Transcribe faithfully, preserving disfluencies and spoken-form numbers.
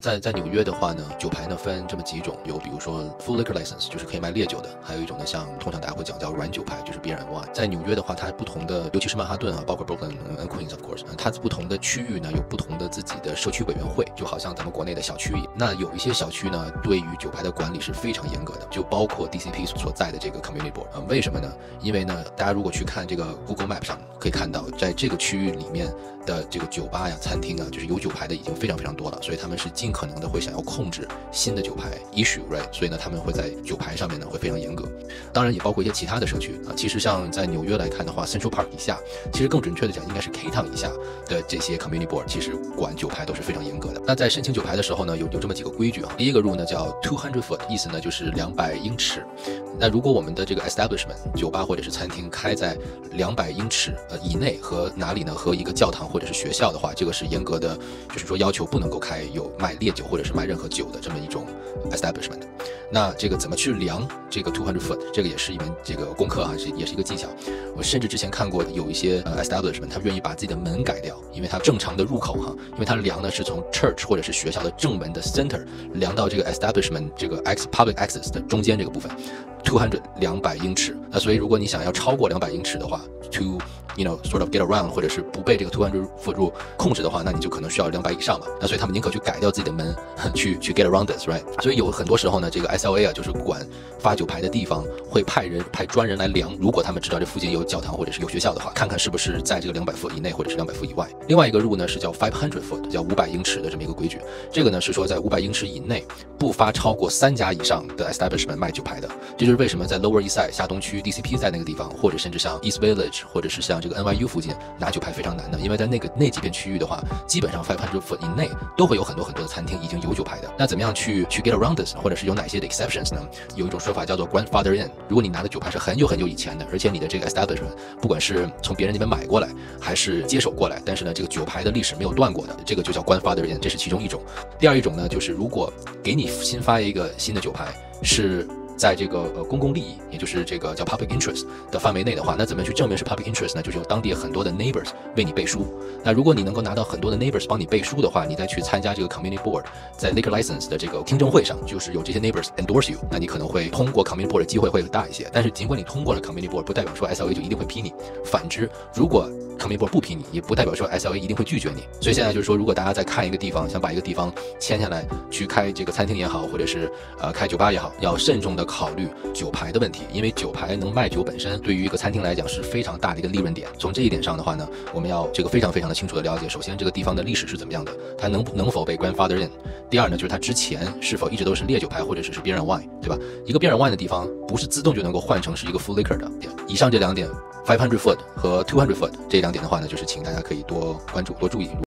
在在纽约的话呢，酒牌呢分这么几种，有比如说 full liquor license，就是可以卖烈酒的，还有一种呢像通常大家会讲叫软酒牌，就是 beer and wine。在纽约的话，它不同的，尤其是曼哈顿啊，包括 Brooklyn and Queens of course， 它不同的区域呢有不同的自己的社区委员会，就好像咱们国内的小区一样。那有一些小区呢，对于酒牌的管理是非常严格的，就包括 D C P 所在的这个 community board 啊。为什么呢？因为呢，大家如果去看这个 Google Map 上可以看到，在这个区域里面的这个酒吧呀、餐厅啊，就是有酒牌的已经非常非常多了，所以他们是尽可能的会想要控制新的酒牌 issue，right？ 所以呢，他们会在酒牌上面呢会非常严格。当然也包括一些其他的社区啊。其实像在纽约来看的话 ，Central Park 以下，其实更准确的讲应该是 K Town 以下的这些 community board， 其实管酒牌都是非常严格的。那在申请酒牌的时候呢，有有这么几个规矩啊。第一个 rule 呢叫 two hundred foot， 意思呢就是两百英尺。那如果我们的这个 establishment 酒吧或者是餐厅开在两百英尺呃以内，和哪里呢？和一个教堂或者是学校的话，这个是严格的，就是说要求不能够开有卖烈酒或者是卖任何酒的这么一种 establishment。那这个怎么去量这个 two hundred foot， 这个也是一门这个功课哈，也是一个技巧。我甚至之前看过有一些呃 establishment， 他愿意把自己的门改掉，因为它正常的入口哈，因为它量呢是从 church 或者是学校的正门的 center 量到这个 establishment 这个 public access 的中间这个部分，two hundred 两百英尺。那所以如果你想要超过两百英尺的话 ，to you know sort of get around 或者是不被这个two hundred foot rule 控制的话，那你就可能需要两百以上嘛。那所以他们宁可去改掉自己的门，去去 get around this right。所以有很多时候呢，这个 S L A 啊，就是管发酒牌的地方会派人派专人来量，如果他们知道这附近有教堂或者是有学校的话，看看是不是在这个两百 foot 以内或者是两百 foot 以外。另外一个 rule 呢是叫five hundred foot， 叫五百英尺的这么一个规矩。这个呢是说在五百英尺以内不发超过三家以上的 establishment 卖酒牌的。这就是为什么在 Lower East Side 下东区 D C P 在那个地方，或者甚至像 East Village 或者是像这个 N Y U 附近拿酒牌非常难的，因为在那个那几片区域的话，基本上five hundred foot 以内都会有很多很多的餐厅已经有酒牌的。那怎么样去去 get around this， 或者是有哪些的 exceptions 呢？有一种说法叫做 grandfather in。如果你拿的酒牌是很久很久以前的，而且你的这个 establishment 不管是从别人那边买过来还是接手过来，但是呢这个酒牌的历史没有断过的，这个就叫 grandfather in， 这是其中一种。第二一种呢，就是如果给你新发一个新的酒牌是在这个呃公共利益，也就是这个叫 public interest 的范围内的话，那怎么去证明是 public interest 呢？就是有当地很多的 neighbors 为你背书。那如果你能够拿到很多的 neighbors 帮你背书的话，你再去参加这个 community board 在 liquor license 的这个听证会上，就是有这些 neighbors endorse you， 那你可能会通过 community board 的机会会大一些。但是尽管你通过了 community board， 不代表说 S L A 就一定会批你。反之，如果 community board 不批你，也不代表说 S L A 一定会拒绝你。所以现在就是说，如果大家在看一个地方，想把一个地方签下来去开这个餐厅也好，或者是呃开酒吧也好，要慎重的考虑酒牌的问题，因为酒牌能卖酒本身对于一个餐厅来讲是非常大的一个利润点。从这一点上的话呢，我们要这个非常非常的清楚的了解，首先这个地方的历史是怎么样的，它能能否被 grandfather in。第二呢，就是它之前是否一直都是烈酒牌或者是是 beer and wine， 对吧？一个 beer and wine 的地方不是自动就能够换成是一个 full liquor 的。以上这两点 five hundred foot 和two hundred foot 这两点的话呢，就是请大家可以多关注多注意。